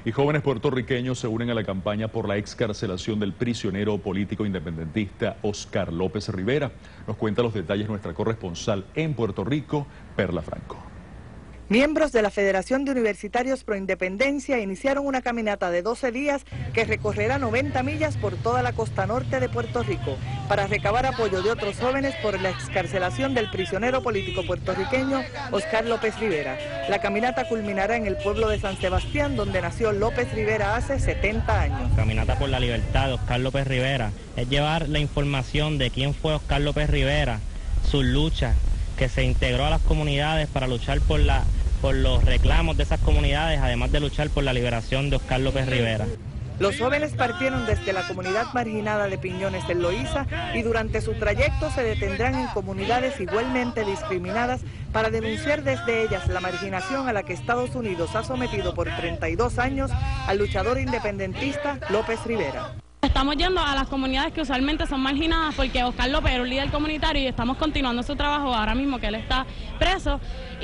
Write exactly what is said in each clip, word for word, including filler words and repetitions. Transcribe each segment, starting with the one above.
Y jóvenes puertorriqueños se unen a la campaña por la excarcelación del prisionero político independentista Oscar López Rivera. Nos cuenta los detalles nuestra corresponsal en Puerto Rico, Perla Franco. Miembros de la Federación de Universitarios Pro Independencia iniciaron una caminata de doce días que recorrerá noventa millas por toda la costa norte de Puerto Rico para recabar apoyo de otros jóvenes por la excarcelación del prisionero político puertorriqueño Oscar López Rivera. La caminata culminará en el pueblo de San Sebastián, donde nació López Rivera hace setenta años. Caminata por la libertad de Oscar López Rivera es llevar la información de quién fue Oscar López Rivera, sus luchas, que se integró a las comunidades para luchar por, la, por los reclamos de esas comunidades, además de luchar por la liberación de Oscar López Rivera. Los jóvenes partieron desde la comunidad marginada de Piñones en Loíza y durante su trayecto se detendrán en comunidades igualmente discriminadas para denunciar desde ellas la marginación a la que Estados Unidos ha sometido por treinta y dos años al luchador independentista López Rivera. Estamos yendo a las comunidades que usualmente son marginadas porque Oscar López era un líder comunitario y estamos continuando su trabajo ahora mismo que él está preso,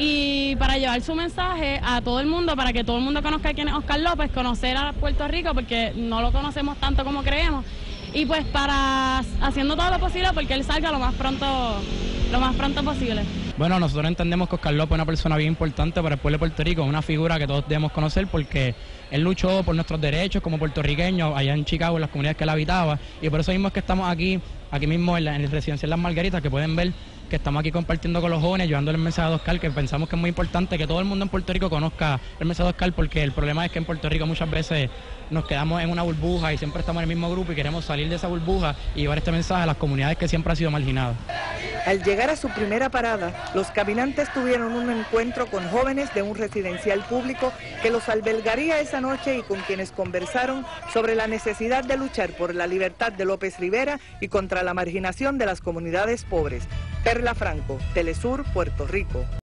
y para llevar su mensaje a todo el mundo, para que todo el mundo conozca quién es Oscar López, conocer a Puerto Rico porque no lo conocemos tanto como creemos, y pues para haciendo todo lo posible porque él salga lo más pronto, lo más pronto posible. Bueno, nosotros entendemos que Oscar López es una persona bien importante para el pueblo de Puerto Rico, una figura que todos debemos conocer porque él luchó por nuestros derechos como puertorriqueños allá en Chicago, en las comunidades que él habitaba, y por eso mismo es que estamos aquí, aquí mismo en, la, en el residencial Las Margaritas, que pueden ver que estamos aquí compartiendo con los jóvenes, llevándole el mensaje de Oscar, que pensamos que es muy importante que todo el mundo en Puerto Rico conozca el mensaje de Oscar, porque el problema es que en Puerto Rico muchas veces nos quedamos en una burbuja y siempre estamos en el mismo grupo y queremos salir de esa burbuja y llevar este mensaje a las comunidades que siempre han sido marginadas. Al llegar a su primera parada, los caminantes tuvieron un encuentro con jóvenes de un residencial público que los albergaría esa noche y con quienes conversaron sobre la necesidad de luchar por la libertad de López Rivera y contra la marginación de las comunidades pobres. Perla Franco, Telesur, Puerto Rico.